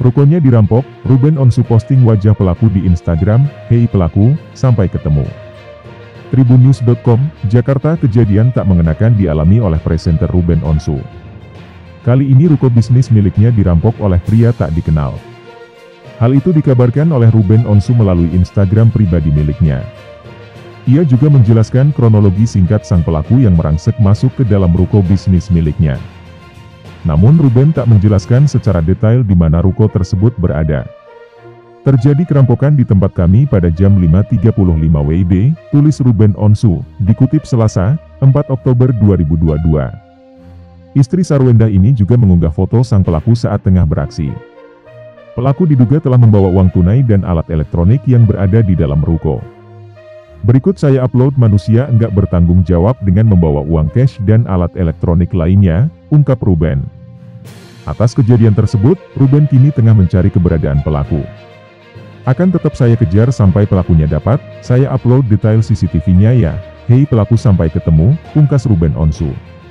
Rukonya dirampok, Ruben Onsu posting wajah pelaku di Instagram, "Hei pelaku, sampai ketemu." Tribunnews.com, Jakarta. Kejadian tak mengenakan dialami oleh presenter Ruben Onsu. Kali ini ruko bisnis miliknya dirampok oleh pria tak dikenal. Hal itu dikabarkan oleh Ruben Onsu melalui Instagram pribadi miliknya. Ia juga menjelaskan kronologi singkat sang pelaku yang merangsek masuk ke dalam ruko bisnis miliknya. Namun Ruben tak menjelaskan secara detail di mana ruko tersebut berada. "Terjadi kerampokan di tempat kami pada jam 5.35 WIB, tulis Ruben Onsu, dikutip Selasa, 4 Oktober 2022. Istri Sarwenda ini juga mengunggah foto sang pelaku saat tengah beraksi. Pelaku diduga telah membawa uang tunai dan alat elektronik yang berada di dalam ruko. Berikut saya upload, manusia enggak bertanggung jawab dengan membawa uang cash dan alat elektronik lainnya," ungkap Ruben. Atas kejadian tersebut, Ruben kini tengah mencari keberadaan pelaku. "Akan tetap saya kejar sampai pelakunya dapat, saya upload detail CCTV-nya ya, hei pelaku sampai ketemu," pungkas Ruben Onsu.